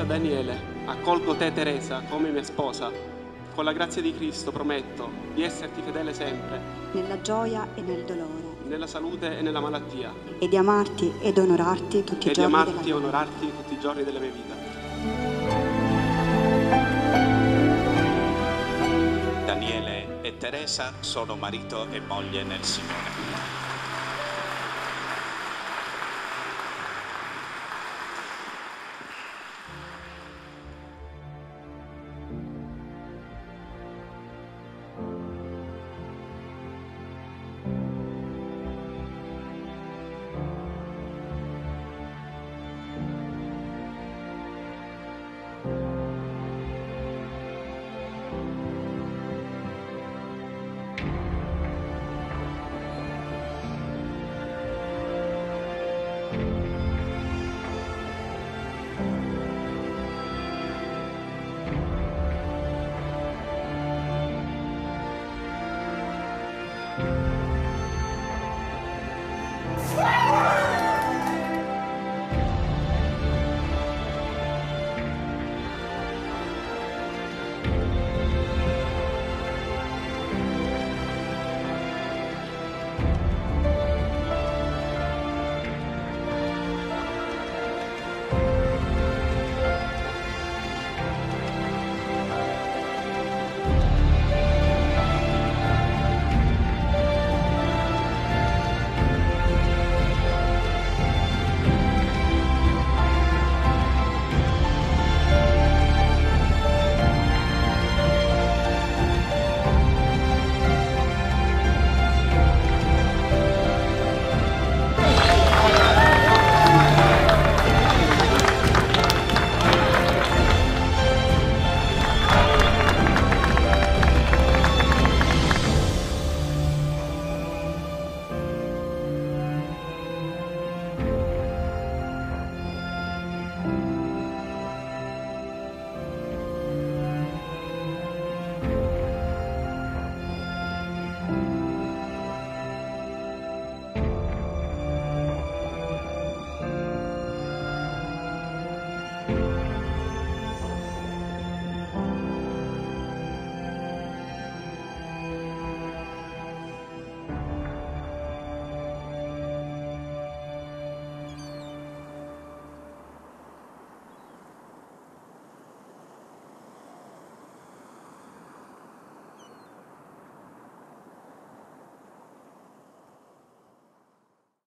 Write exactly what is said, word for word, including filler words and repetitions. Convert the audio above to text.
Daniele, accolgo te Teresa come mia sposa. Con la grazia di Cristo prometto di esserti fedele sempre, nella gioia e nel dolore, nella salute e nella malattia, e di amarti ed onorarti tutti e i di giorni amarti della e mia onorarti tutti i giorni della mia vita. Daniele e Teresa sono marito e moglie nel Signore.